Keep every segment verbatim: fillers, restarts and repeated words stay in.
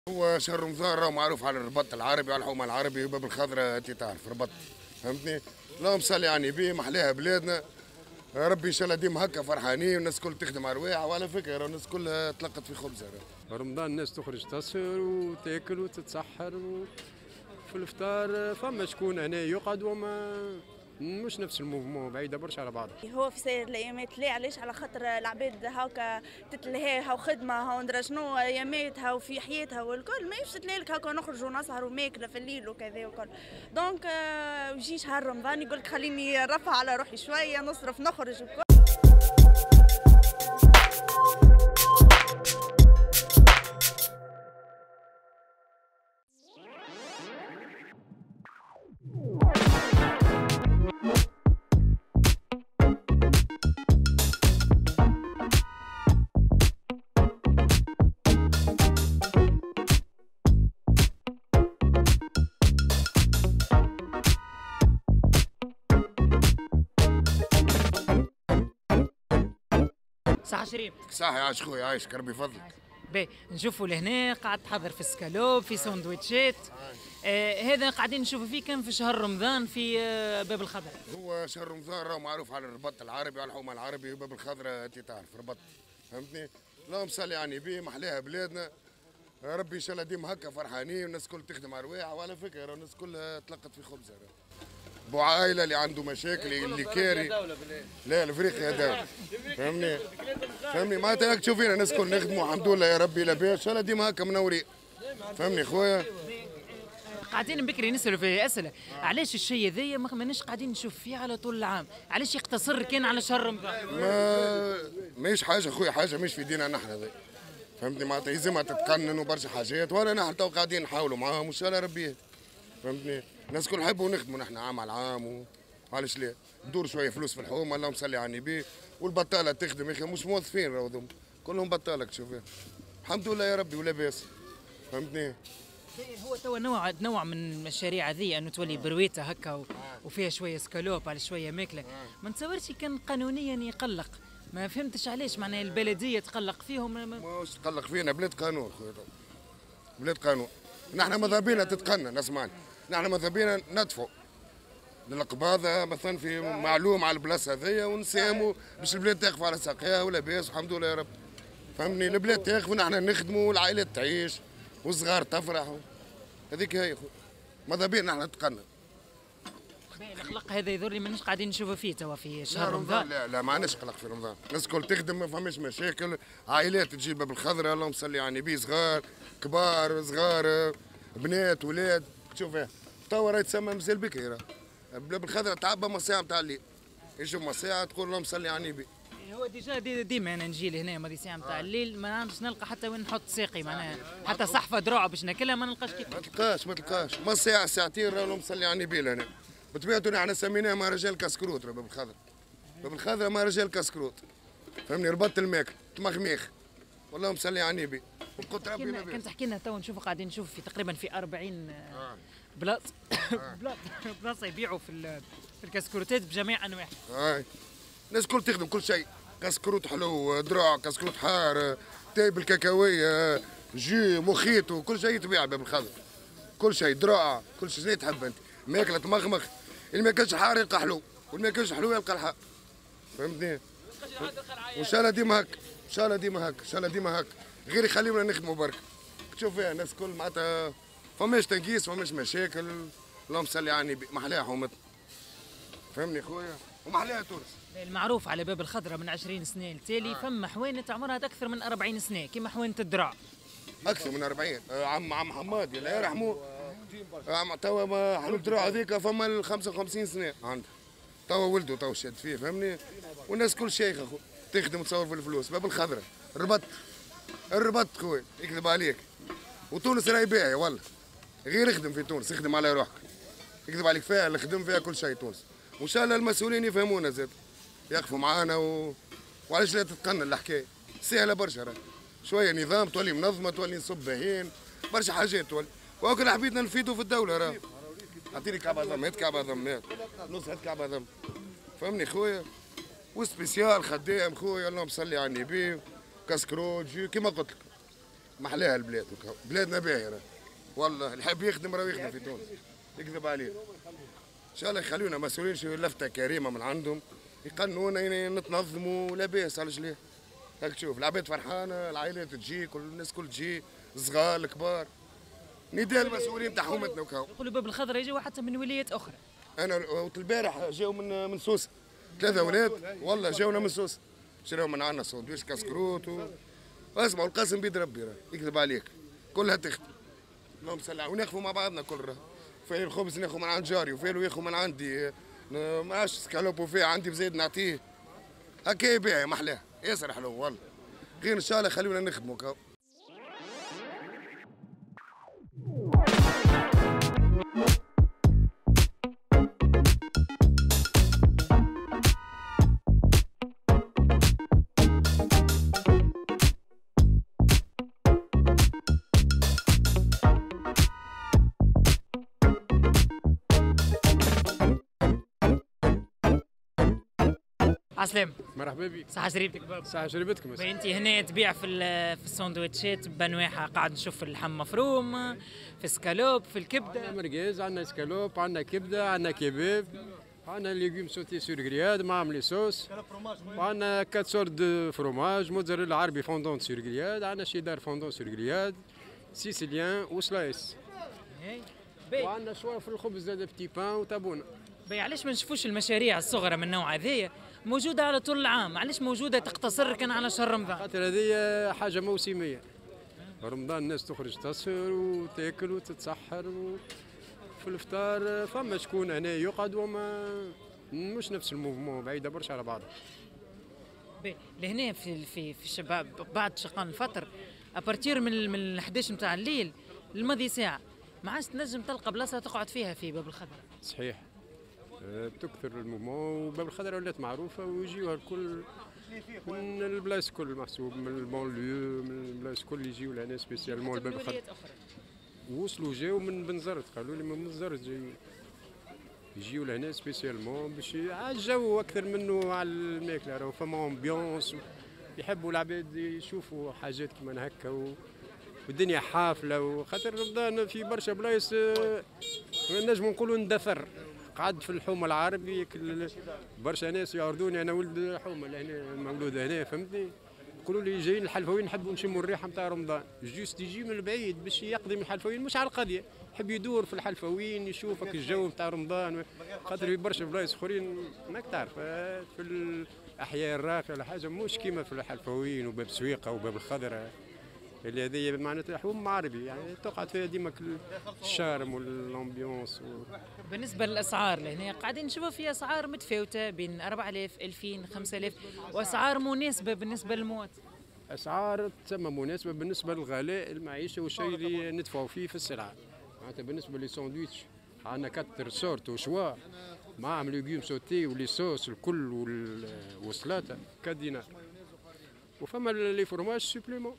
هو شهر رمضان راهو معروف على الربط العربي، على الحومه العربي وباب الخضراء انت تعرف ربط، فهمتني؟ اللهم صل يعني بيه محلاها بلادنا. ربي ان شاء الله ديما هكا فرحانين والناس الكل تخدم على رواح، وعلى فكره الناس كلها تلقت في خبزها. رمضان الناس تخرج تسهر وتاكل وتتسحر، وفي الافطار فما شكون هنا يقعد وما مش نفس الموفمون، بعيده برشا على بعضها. هو في سير الايامات لا، علاش؟ على خاطر العباد هاكا تتلهاها وخدمه ها ندرا شنو اياماتها وفي حياتها والكل، ما يمش تتلهلك هاكا نخرجوا نسهروا ماكله في الليل وكذا وكل. دونك يجي شهر رمضان يقول لك خليني نرفع على روحي شويه، نصرف نخرج وكل. صح شريف؟ صح عايش خويا عايشك ربي يفضلك. باهي نشوفوا لهنا قاعد تحضر في السكالوب في سندويتشات. آه هذا قاعدين نشوفوا فيه كان في شهر رمضان في آه باب الخضراء. هو شهر رمضان راهو معروف على الربط العربي، على الحومه العربي وباب الخضراء انت تعرف ربط، فهمتني؟ اللهم صل يعني بيه محلاها بلادنا. ربي ان شاء الله ديما هكا فرحانين والناس الكل تخدم على رواح، وعلى فكره الناس كلها تلقت في خبزها. بو عائله اللي عنده مشاكل اللي كاري لا الافريقيا دوله، فهمني؟ فهمني معناتها تشوف فينا الناس الكل نخدموا الحمد لله يا ربي لاباس، ان شاء الله ديما هكا منورين، فهمني خويا؟ قاعدين بكري نسالوا في اسئله، علاش الشيء هذايا ماناش قاعدين نشوف فيه على طول العام؟ علاش يقتصر كان على شهر رمضان؟ ما ماهيش حاجه خويا، حاجه مش في ديننا نحن هذا، فهمتني؟ معناتها يلزمها تتقنن وبرشا حاجات، وانا نحن تو قاعدين نحاولوا معاهم وان شاء الله ربي يهدي، فهمتني؟ الناس كل نحبوا نخدموا نحن عام على عام، وعلاش لا؟ ندور شويه فلوس في الحومه اللهم صل على النبي، والبطاله تخدم يا اخي مش موظفين راهو ذوما كلهم بطاله تشوف الحمد لله يا ربي ولا باس، فهمتني؟ هو توا نوع نوع من المشاريع هذه انه تولي برويته هكا وفيها شويه سكالوب على شويه ماكله، ما نتصورش كان قانونيا يقلق، ما فهمتش علاش معناها البلديه تقلق فيهم. ماهوش تقلق فينا، بلاد قانون خويا، بلاد قانون. نحن ماذا بينا تتقنن اسمعني، نحن ماذا بينا ندفعوا للقباضه مثلا في معلوم على البلاصه هذيا ونساهموا باش البلاد تقف على ساقيها ولا باس الحمد لله يا رب، فهمني؟ البلاد تقف ونحن نخدموا والعائلات تعيش والصغار تفرح، هذيك هي خويا، ماذا بينا نحن نتقنن. القلق هذا يظهر لي ماناش قاعدين نشوفوا فيه توا في شهر رمضان. لا لا ما عندناش قلق في رمضان، الناس الكل تخدم ما فماش مشاكل، عائلات تجي باب الخضراء اللهم صل على النبي، صغار كبار صغار بنات ولاد، تشوف توا راهي تسمى مازال بكري راه باب الخضراء تعبى ما ساعه نتاع الليل، يشوف ما ساعه تقول اللهم صل على النبي. هو ديجا دي ديما انا نجي لهنا ماضي ساعه نتاع الليل ما نعرفش نلقى حتى وين نحط ساقي، معناها حتى صحفه دروع باش ناكلها ما نلقاش كيف. ما تلقاش ما تلقاش ما ساعه ساعتين راه اللهم صل على النبي لهنا، بطبيعته نحن سميناه مهرجان كاسكروت راه باب الخضراء، باب الخضراء مهرجان كاسكروت، فهمني؟ ربط الماكل تمخميخ واللهم صل على النبي وقلت ربي ما كان تحكي لنا تو نشوفوا قاعدين نشوف في تقريبا في أربعين بلاصه بلاصه يبيعوا في في الكاسكروتات بجميع انواعها. هاي الناس الكل تخدم كل شيء، كاسكروت حلو دروع كاسكروت حار تاي بالكاكاويه جي مخيط كل شيء يتباع باب الخضراء، كل شيء دروع كل شيء زي تحب انت، ماكله تمخمخ، اللي ما ياكلش حار يلقى حلو واللي ما ياكلش حلو يلقى الحار، فهمتني؟ وان شاء الله ديما هكا، ان شاء الله ديما هكا، ان شاء الله ديما هكا، غير يخليونا نخدموا برك، تشوف فيها الناس الكل معناتها فماش تنقيس فماش مشاكل، اللهم صل على النبي محلاها حومتنا، فهمني خويا؟ ومحلاها تونس. المعروف على باب الخضراء من عشرين سنه التالي آه. فما حوانت عمرها اكثر من أربعين سنه كيما حوانه الدرع. اكثر من أربعين، آه عم عم حماد الله يرحمه، آه توا ما حلو الدرع هذيك فما خمسة وخمسين سنه عنده، توا ولده توا شاد فيه، فهمني؟ والناس كل شيخه خو تخدم تصور في الفلوس، باب الخضراء الربط الربط خويا يكذب عليك، وتونس راهي باهيه والله، غير اخدم في تونس اخدم على روحك، يكذب عليك فيها اللي خدم فيها كل شيء تونس، وان شاء الله المسؤولين يفهمونا زاد يقفوا معانا و... وعلاش لا تتقنن الحكايه، سهله برشا راه، شويه نظام تولي منظمه تولي نصب باهين، برشا حاجات تولي، وكل حبيتنا نفيدوا في الدوله راه، اعطيني كعبه ضم هات كعبه ضم هات نص هات كعبه ضم، فهمني خويا؟ وسبيسيال خدام خويا اللهم صل على النبي، كاسكروت جو كيما قلت لك، محلاها البلاد وكا. بلادنا باهيه والله، اللي حاب يخدم راه يخدم في تونس، يكذب عليه. ان شاء الله يخلونا مسؤولين شي لفته كريمه من عندهم، يقنونا يعني نتنظموا لاباس. علاش ليه؟ هاك تشوف العباد فرحانه، العائلات تجي، كل الناس كل تجي، الصغار الكبار. نداء المسؤولين تاع حومتنا وكاو. يقولوا باب الخضره يجوا حتى من ولايات اخرى. انا البارح جاوا من من سوسه ثلاثه اولاد والله، جاونا من سوسه، شراو من عندنا سندويش كاسكروت و... اسمعوا القاسم بيد ربي راه يكذب عليك، كلها تخدم. اللهم صل على وناخذوا مع بعضنا كل راه. فاين الخبز ناخذ من عند جاري، وفالو ياخذ من عندي، ما عادش سكالوب وفيه عندي بزيد نعطيه. هكا يبيع محلاه ياسر حلو والله. غير ان شاء الله خلونا نخدموا كاو. عسلام. مرحبا بك. صحة شريبتك بابا. صحة شربتكم. انت هنا تبيع في في السندويتشات بانواعها، قاعد نشوف اللحم مفروم، في السكالوب، في الكبده. عندنا مرقاز، عندنا سكالوب، عندنا كبده، عندنا كباب، عندنا ليغوم سوتي سور غرياد معهم لي صوص، وعندنا كات سور دو فروماج، موتزاريلا عربي فوندون سور غرياد، عندنا شيدار فوندون سور غرياد، سيسيليان وسلايس. وعندنا شويه في الخبز هذا بتي بان وتابونا. باهي، علاش ما نشوفوش المشاريع الصغرى من النوع هذايا موجودة على طول العام؟ علاش موجودة تقتصر كان على شهر رمضان؟ خاطر هذه حاجة موسمية. رمضان الناس تخرج تسهر وتاكل وتتسحر و... في الافطار فما شكون هنا يقعد وما مش نفس الموفمون، بعيدة برشا على بعضها. باهي، لهنا في في في الشباب بعد شقان الفطر ابارتير من من احداش نتاع الليل الماضي ساعة ما عادش تنجم تلقى بلاصة تقعد فيها في باب الخضر. صحيح. تكثر المومون وباب الخضراء ولات معروفة ويجيوها الكل من البلايص الكل محسوب، من البونليو، من البلايص الكل يجيو لهنا سبيسيالمون الباب الخضراء. وصلوا جاو من بنزرت، قالوا لي من بنزرت جايين. يجيو لهنا سبيسيالمون باش على الجو أكثر منه على الماكلة، راهو فما أمبيونس يحبوا العباد يشوفوا حاجات كيما هكا و... والدنيا حافلة، وخاطر رمضان في برشا بلايص نجموا نقولوا ندثر. قعد في الحومه العربي برشا ناس يعرضوني، انا ولد حومه لهنا مولود هنا فهمتني، يقولوا لي جايين الحلفويين نحبوا نشموا الريحه نتاع رمضان، جوست يجي من البعيد باش يقضي من الحلفويين مش على القضيه، يحب يدور في الحلفويين يشوفك الجو نتاع رمضان، خاطر في برشا بلايص اخرين ماك تعرف في الاحياء الراقيه ولا حاجه مش كيما في الحلفويين وباب سويقه وباب الخضراء اللي هذه معناتها حوم عربي يعني تقعد فيها ديما الشارم والامبيونس و... بالنسبه للاسعار لهنا قاعدين نشوفوا في اسعار متفاوته بين أربعة آلاف ألفين خمسة آلاف واسعار مناسبه بالنسبه للمواطن. اسعار تسمى مناسبه بالنسبه للغلاء المعيشه والشيء اللي ندفعوا فيه في السلعه. معناتها بالنسبه للساندويتش عندنا كاتر سورت وشوا معهم ليغوم سوتي ولي صوص الكل والسلاطه كدينار. وفما لي فورماج سوبليمون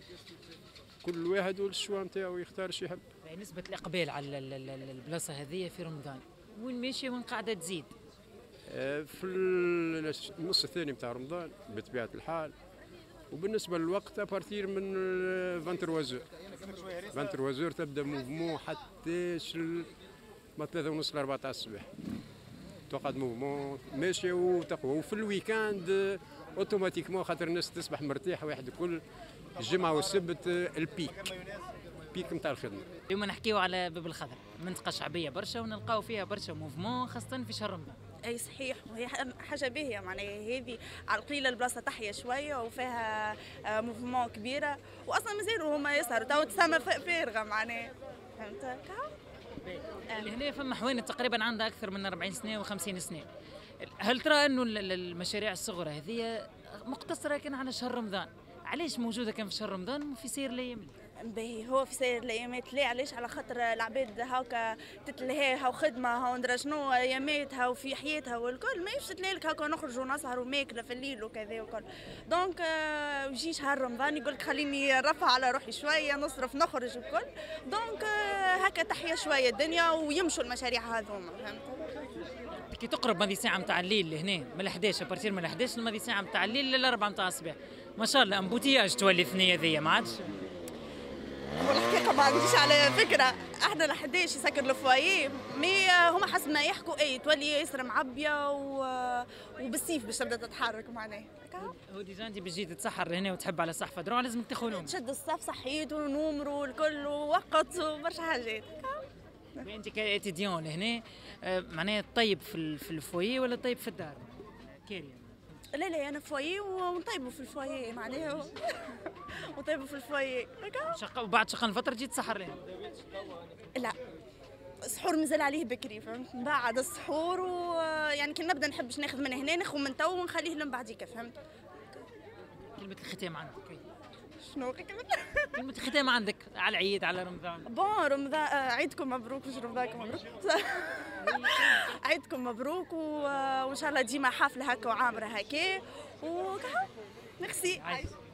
كل واحد والشوا نتاعو يختار شي يحب. نسبة الإقبال على البلاصة هذه في رمضان وين ماشية وين قاعدة تزيد؟ في النص الثاني نتاع رمضان بطبيعة الحال، وبالنسبة للوقت أبارتير من ثلاثة عشر ثلاثة عشر تبدا موفمون حتى ما ثلاثة ونص ل أربعة تاع الصباح تقعد موفمون ماشية وتقوى. وفي الويكاند اوتوماتيكمون خاطر الناس تصبح مرتاحة واحد الكل، الجمعة والسبت البيك بيك نتاع الخدمة. اليوم نحكيو على باب الخضر، منطقة شعبية برشا ونلقاو فيها برشا موفمون خاصة في شهر رمضان. اي صحيح، وهي حاجه باهيه معناها هذه على القليله البلاصه تحيا شويه وفيها موفمون كبيره، واصلا مازالوا هما يسهروا تو تسمى فارغه معناها فهمت هكا. لهنا فما حوانت تقريبا عندها اكثر من أربعين سنه و50 سنه. هل ترى انه المشاريع الصغرى هذه مقتصره كان على شهر رمضان؟ علاش موجوده كان في شهر رمضان وفي سير الايام؟ باهي هو في سير الايامات لا، علاش؟ على خاطر العباد هاكا تتلهى هاو خدمه هاو ندرا شنو اياماتها وفي حياتها والكل، ما يمشي لك هاكا نخرجوا نسهروا ماكله في الليل وكذا وكل. دونك يجي شهر رمضان يقول لك خليني نرفع على روحي شويه نصرف نخرج وكل، دونك هاكا تحيا شويه الدنيا ويمشوا المشاريع هذوما فهمت. كي تقرب ماضي ساعه نتاع الليل لهنا من الحداش ابارتير من الحداش لماضي ساعه نتاع الليل للأربعة نتاع الصباح ما شاء الله امبوتياج تولي الثنيه ذي ما عادش. والحقيقه ما عنديش على فكره، احنا لحداش يسكر الفوايي مي هما حسب ما يحكوا اي تولي ياسر معبيه و... وبالسيف باش تبدا تتحرك معناها. هو ديجا انت باش تجي تتسحر لهنا وتحب على صحفه دروع لازم تاخذ نوم. تشد الصف صحيت ونمر والكل ووقت وبرشا حاجات. انت كاتيديون لهنا معناها طيب في في الفويي ولا طيب في الدار؟ كيري لا لا انا فوايي ونطيبوا في الفوايي معناها ونطيبوا في الفوايي شقة وبعد شقة فترة تجي تسحر لها؟ لا السحور مازال عليه بكري فهمت، بعد السحور ويعني كي نبدا نحبش ناخذ من هنا ناخذ من تو ونخليه لين بعديك فهمت. كلمة الختام عندك شنو كلمة كلمة الختام عندك على العيد على رمضان؟ بون رمضان عيدكم مبروك مش رمضانكم مبروك عيدكم مبروك وان شاء الله ديما حافلة هكا وعامرة هكا وكا ميرسي.